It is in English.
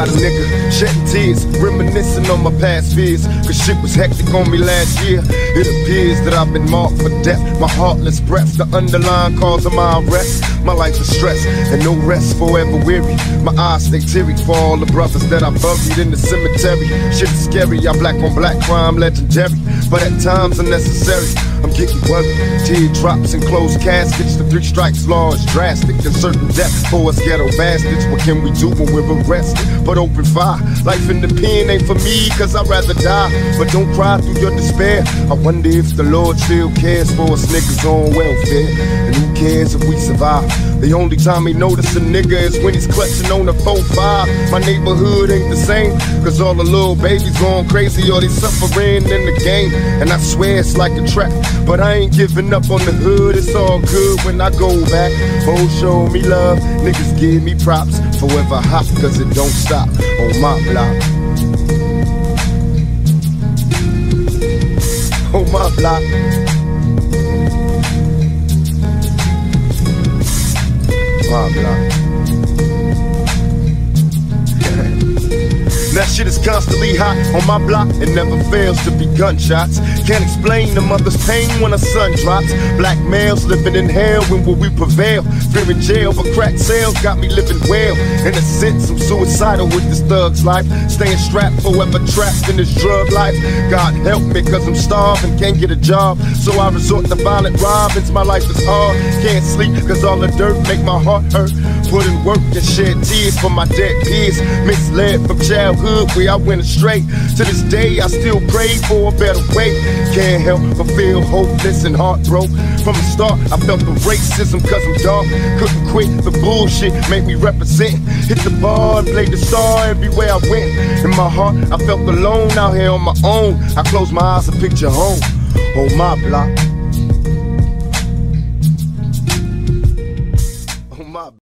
nigga, shedding tears, reminiscing on my past fears. Cause shit was hectic on me last year. It appears that I've been marked for death. My heartless breaths, the underlying cause of my arrest. My life is stress and no rest, forever weary. My eyes stay teary for all the brothers that I buried in the cemetery. Shit is scary, I black on black crime, legendary, but at times unnecessary. I'm getting worried, teardrops and closed caskets. The 3 strikes law is drastic and certain death for us ghetto bastards. What can we do when we're arrested? But open fire, life in the pen ain't for me, cause I'd rather die. But don't cry through your despair. I wonder if the Lord still cares for us niggas on welfare. And who cares if we survive? The only time he notice a nigga is when he's clutching on a 4-5. My neighborhood ain't the same, cause all the little babies going crazy or they suffering in the game. And I swear it's like a trap, but I ain't giving up on the hood. It's all good when I go back. Oh, show me love, niggas give me props. Forever hot cause it don't stop on my block. On my block. My block. That shit is constantly hot on my block. It never fails to be gunshots. Can't explain the mother's pain when a son drops. Black males living in hell, when will we prevail? Fear in jail, but crack sales got me living well. In a sense, I'm suicidal with this thug's life. Staying strapped, forever trapped in this drug life. God help me, cause I'm starving, can't get a job. So I resort to violent robins, my life is hard. Can't sleep, cause all the dirt make my heart hurt. Put in work and shed tears for my dead peers. Misled from childhood where I went astray. To this day I still pray for a better way. Can't help but feel hopeless and heartbroken. From the start I felt the racism cause I'm dark. Couldn't quit the bullshit, made me represent. Hit the bar and played the star everywhere I went. In my heart I felt alone out here on my own. I closed my eyes and picture home on my block.